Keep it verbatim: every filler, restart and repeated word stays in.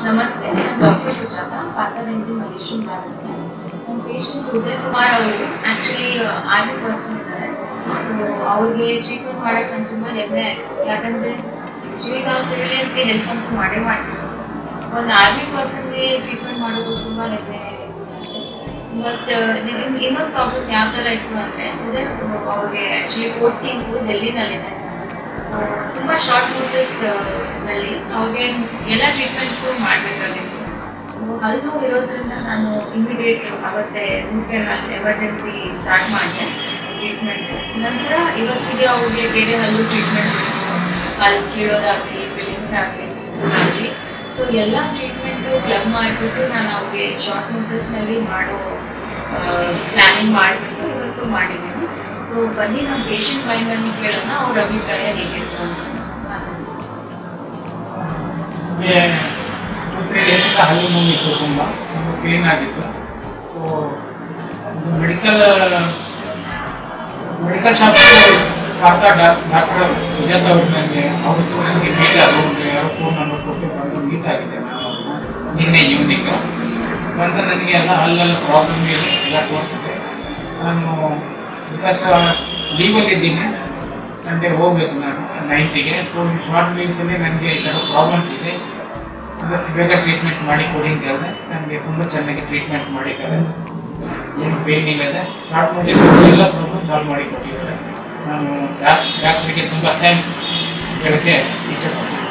Namaste, I am Doctor Sujata, Partha Dental, Malleshwaram, Rajasthan. My patient Uday Kumar ಅವರು actually army person ಇದ್ದಾರೆ. So ಅವರಿಗೆ treatment ಮಾಡಕ್ಕೆ ನಾನು ತುಂಬಾ ಹೆಮ್ಮೆ ಆಯ್ತು. ಯಾಕಂದ್ರೆ ಯೂಶಲಿ ನಾವು ಸಿವಿಲಿಯನ್ಸ್ ಗೆ ಹೆಲ್ಪ್ ಅಂತೂ ಮಾಡೇ ಮಾಡ್ತೀವಿ. ಒಂದು ಆರ್ಮಿ ಪರ್ಸನ್ ಗೆ ಟ್ರೀಟ್ಮೆಂಟ್ ಮಾಡೋದು ತುಂಬಾ ಹೆಮ್ಮೆ ಆಯ್ತು. ಬಟ್ ಇನ್ನೊಂದು ಪ್ರಾಬ್ಲಮ್ ಯಾವ ತರ ಇತ್ತು ಅಂದ್ರೆ ಉದಯ್ ಅವ್ರಿಗೆ ಆಕ್ಚುಲಿ ಪೋಸ್ಟಿಂಗ್ಸ್ ಡೆಲ್ಲಿನಲ್ಲಿದೆ. ಸೊ ತುಂಬಾ ಶಾರ್ಟ್ ನೋಟಿಸ್ ನಲ್ಲಿ ಅವ್ರಿಗೆ ಎಲ್ಲ ಟ್ರೀಟ್ಮೆಂಟ್ಸು ಮಾಡಬೇಕಾಗಿತ್ತು. ಸೊ ಹಲ್ಲು ಇರೋದ್ರಿಂದ ನಾನು ಇಮಿಡಿಯೇಟ್ ಅವತ್ತೇ ರೂಟ್ ಕೆನಾಲ್ ಎಮರ್ಜೆನ್ಸಿ ಸ್ಟಾರ್ಟ್ ಮಾಡಿದೆ ಟ್ರೀಟ್ಮೆಂಟ್. ನಂತರ ಇವತ್ತಿಗೆ ಅವ್ರಿಗೆ ಬೇರೆ ಹಲ್ಲು ಟ್ರೀಟ್ಮೆಂಟ್ಸ್ ಹಲ್ಲು ಕೀಳೋದಾಗಲಿ ಫಿಲ್ಲಿಂಗ್ಸ್ ಆಗಲಿ ಆಗಲಿ ಸೊ ಎಲ್ಲ ಟ್ರೀಟ್ಮೆಂಟು ಕ್ಲಬ್ ಮಾಡಿಬಿಟ್ಟು ನಾನು ಅವ್ರಿಗೆ ಶಾರ್ಟ್ ನೋಟಿಸ್ನಲ್ಲಿ ಮಾಡೋ ಪ್ಲ್ಯಾನಿಂಗ್ ಮಾಡಿಬಿಟ್ಟು ಇವತ್ತು ಮಾಡಿದ್ದೀನಿ. ಸೊ ಬನ್ನಿ ನಮ್ಮ ಪೇಷಂಟ್ ಬಾಯಿನಲ್ಲಿ ಕೇಳೋಣ ಅವ್ರ ಅಭಿಪ್ರಾಯ ಹೇಗಿತ್ತು ಅಂತ. ತ್ರೀ ಡೇಸಿಂದ ಹಲ್ಲು ನೋವಿತ್ತು, ತುಂಬ ತುಂಬ ಕ್ಲೀನ್ ಆಗಿತ್ತು. So medical medical shop Partha doctor Sujatha ಅವ್ರು ನನಗೆ ಅವರು ನನಗೆ ಮೀಟ್ ಆಗೋರಿಗೆ ಯಾರೋ ಫೋನ್ ನಂಬರ್ ಕೊಟ್ಟು ಬಂದು ಮೀಟ್ ಆಗಿದೆ. ನಾನು ನಿನ್ನೆ ಈವ್ನಿಂಗ್ ಬಂದು ನನಗೆ ಎಲ್ಲ ಹಲ್ಲೆಲ್ಲ ಪ್ರಾಬ್ಲಮ್ ಇದೆ ಎಲ್ಲ ತೋರಿಸಿದೆ. ನಾನು ಬಿಕಾಸ್ ಲೀವಲ್ಲಿದ್ದೀನಿ, ಸಂಡೇ ಹೋಗ್ಬೇಕು ನಾನು ನೈನ್ತಿಗೆ. ಸೊ ಶಾರ್ಟ್ ಲೀವ್ಸಲ್ಲಿ ನನಗೆ ಈ ಥರ ಪ್ರಾಬ್ಲಮ್ಸ್ ಇದೆ, ಅದಕ್ಕೆ ಬೇಗ ಟ್ರೀಟ್ಮೆಂಟ್ ಮಾಡಿ ಕೊಡಿ ಅಂತ ಹೇಳಿದೆ. ನನಗೆ ತುಂಬ ಚೆನ್ನಾಗಿ ಟ್ರೀಟ್ಮೆಂಟ್ ಮಾಡಿದ್ದಾರೆ, ಏನು ಪೇನ್ ಇಲ್ಲದೆ ಶಾರ್ಟ್ ನೋಟಿಸ್ ಎಲ್ಲ ಪ್ರಾಬ್ಲಮ್ ಸಾಲ್ವ್ ಮಾಡಿ ಕೊಟ್ಟಿದ್ದಾರೆ. ನಾನು ಡಾಕ್ಟ್ರಿಗೆ ತುಂಬ ಥ್ಯಾಂಕ್ಸ್ ಹೇಳೋಕ್ಕೆ ಇಚ್ಛೆ ಪಡ್ತೀನಿ.